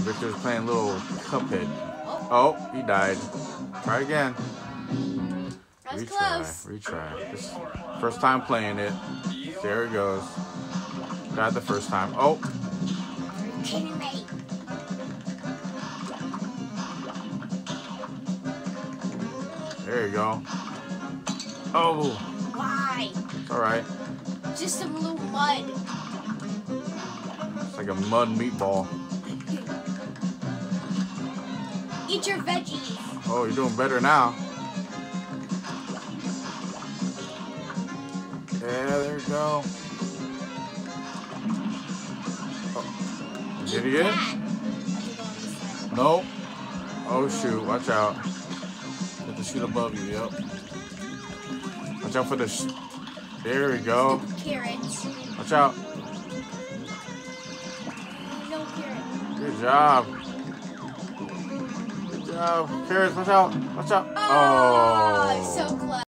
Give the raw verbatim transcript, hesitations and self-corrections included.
Victor's playing little Cuphead. Oh, he died. Try again. That was retry, close. retry. This first time playing it. There it goes. Died the first time. Oh. There you go. Oh. Why? It's alright. Just some little mud. It's like a mud meatball. Eat your veggies. Oh, you're doing better now. Yeah, there you go. Oh. Did he get it? Nope. Oh shoot, watch out. Have to shoot above you, yep. Watch out for the sh there we go. Carrots. Watch out. No carrots. Good job. Good job. Carrots, watch out. Watch out. Oh, Oh. so close.